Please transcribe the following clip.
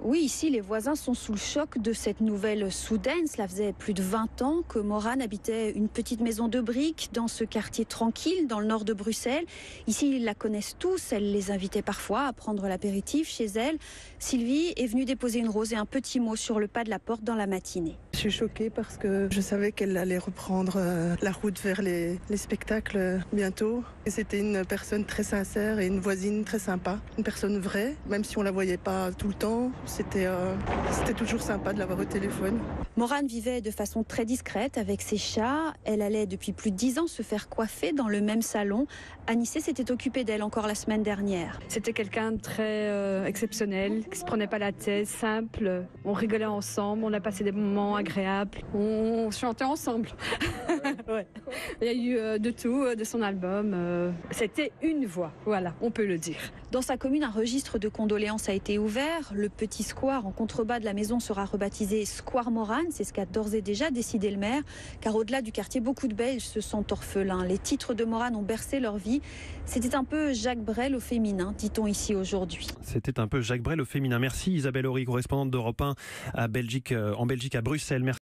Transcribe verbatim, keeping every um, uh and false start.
Oui, ici, les voisins sont sous le choc de cette nouvelle soudaine. Cela faisait plus de vingt ans que Maurane habitait une petite maison de briques dans ce quartier tranquille, dans le nord de Bruxelles. Ici, ils la connaissent tous. Elle les invitait parfois à prendre l'apéritif chez elle. Sylvie est venue déposer une rose et un petit mot sur le pas de la porte dans la matinée. Je suis choquée parce que je savais qu'elle allait reprendre la route vers les, les spectacles bientôt. Et c'était une personne très sincère et une voisine très sympa. Une personne vraie, même si on ne la voyait pas tout le temps. C'était, euh, c'était toujours sympa de l'avoir au téléphone. Maurane vivait de façon très discrète avec ses chats. Elle allait depuis plus de dix ans se faire coiffer dans le même salon. Anissé s'était occupée d'elle encore la semaine dernière. C'était quelqu'un de très euh, exceptionnel, qui se prenait pas la tête, simple. On rigolait ensemble, on a passé des moments agréables. On chantait ensemble. Ouais. Il y a eu euh, de tout, euh, de son album. Euh, c'était une voix, voilà, on peut le dire. Dans sa commune, un registre de condoléances a été ouvert. Le petit square en contrebas de la maison sera rebaptisé Square Maurane. C'est ce qu'a d'ores et déjà décidé le maire. Car au-delà du quartier, beaucoup de Belges se sentent orphelins. Les titres de Maurane ont bercé leur vie. C'était un peu Jacques Brel au féminin, dit-on ici aujourd'hui. C'était un peu Jacques Brel au féminin. Merci Isabelle Horry, correspondante d'Europe un à Belgique, en Belgique, à Bruxelles. Merci.